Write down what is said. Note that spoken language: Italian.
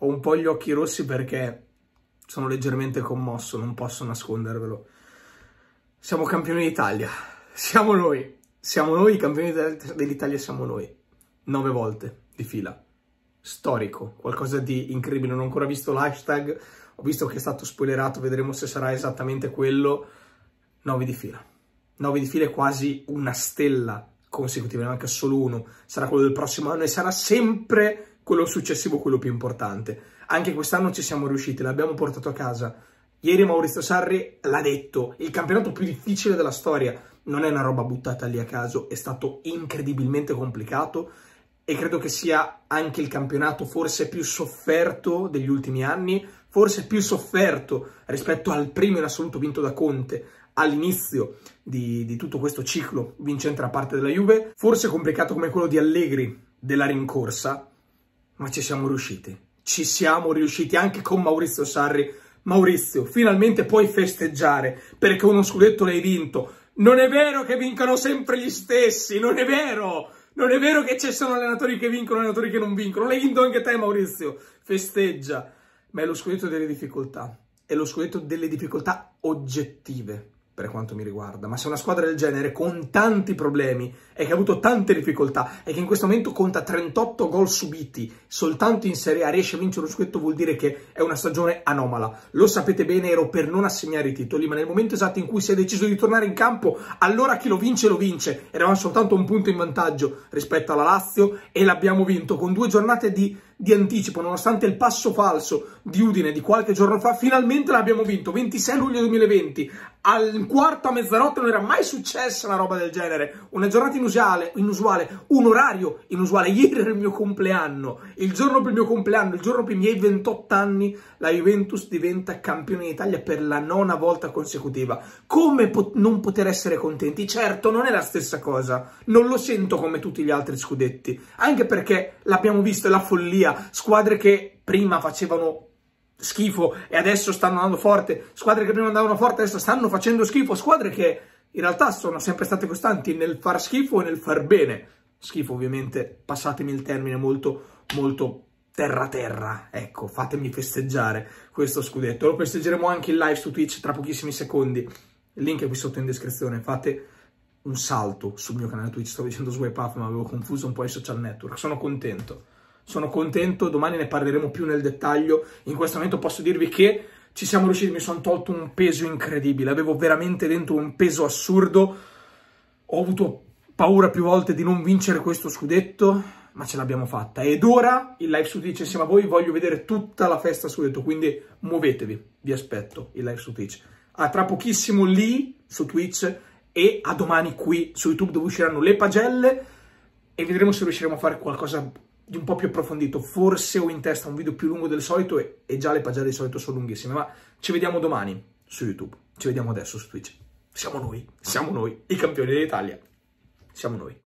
ho un po' gli occhi rossi perché sono leggermente commosso, non posso nascondervelo. Siamo campioni d'Italia, siamo noi, i campioni dell'Italia siamo noi, 9 volte di fila, storico, qualcosa di incredibile. Non ho ancora visto l'hashtag, ho visto che è stato spoilerato, vedremo se sarà esattamente quello. 9 di fila, 9 di fila è quasi una stella consecutiva, neanche solo uno, sarà quello del prossimo anno e sarà sempre quello successivo, quello più importante. Anche quest'anno ci siamo riusciti, l'abbiamo portato a casa. Ieri Maurizio Sarri l'ha detto, il campionato più difficile della storia non è una roba buttata lì a caso, è stato incredibilmente complicato e credo che sia anche il campionato forse più sofferto degli ultimi anni, forse più sofferto rispetto al primo in assoluto vinto da Conte all'inizio di tutto questo ciclo vincente da parte della Juve, forse complicato come quello di Allegri della rincorsa, ma ci siamo riusciti anche con Maurizio Sarri. Maurizio, finalmente puoi festeggiare perché uno scudetto l'hai vinto. Non è vero che vincono sempre gli stessi, non è vero che ci sono allenatori che vincono e allenatori che non vincono. L'hai vinto anche te, Maurizio, festeggia. Ma è lo scudetto delle difficoltà, è lo scudetto delle difficoltà oggettive per quanto mi riguarda. Ma se una squadra del genere con tanti problemi e che ha avuto tante difficoltà e che in questo momento conta 38 gol subiti soltanto in Serie A riesce a vincere lo scudetto, vuol dire che è una stagione anomala. Lo sapete bene, ero per non assegnare i titoli, ma nel momento esatto in cui si è deciso di tornare in campo, allora chi lo vince lo vince. Eravamo soltanto un punto in vantaggio rispetto alla Lazio e l'abbiamo vinto con 2 giornate di anticipo, nonostante il passo falso di Udine di qualche giorno fa. Finalmente l'abbiamo vinto, 26 luglio 2020, al quarto a mezzanotte. Non era mai successa una roba del genere, una giornata inusuale, un orario inusuale. Ieri era il mio compleanno, il giorno per il mio compleanno, il giorno per i miei 28 anni, la Juventus diventa campione d'Italia per la 9ª volta consecutiva. Come non poter essere contenti? Certo, non è la stessa cosa, non lo sento come tutti gli altri scudetti, anche perché l'abbiamo visto, è la follia. Squadre che prima facevano schifo e adesso stanno andando forte, squadre che prima andavano forte adesso stanno facendo schifo, squadre che in realtà sono sempre state costanti nel far schifo e nel far bene. Schifo ovviamente, passatemi il termine, molto terra, ecco, fatemi festeggiare questo scudetto. Lo festeggeremo anche in live su Twitch tra pochissimi secondi, il link è qui sotto in descrizione. Fate un salto sul mio canale Twitch, stavo dicendo Swipe Up ma avevo confuso un po' i social network. Sono contento, domani ne parleremo più nel dettaglio. In questo momento posso dirvi che ci siamo riusciti, mi sono tolto un peso incredibile, avevo veramente dentro un peso assurdo, ho avuto paura più volte di non vincere questo scudetto, ma ce l'abbiamo fatta. Ed ora, il live su Twitch insieme a voi, voglio vedere tutta la festa scudetto, quindi muovetevi, vi aspetto, il live su Twitch. A tra pochissimo lì, su Twitch, e a domani qui su YouTube, dove usciranno le pagelle, e vedremo se riusciremo a fare qualcosa di un po' più approfondito. Forse ho in testa un video più lungo del solito e già le pagelle di solito sono lunghissime, ma ci vediamo domani su YouTube, ci vediamo adesso su Twitch. Siamo noi, i campioni d'Italia, siamo noi.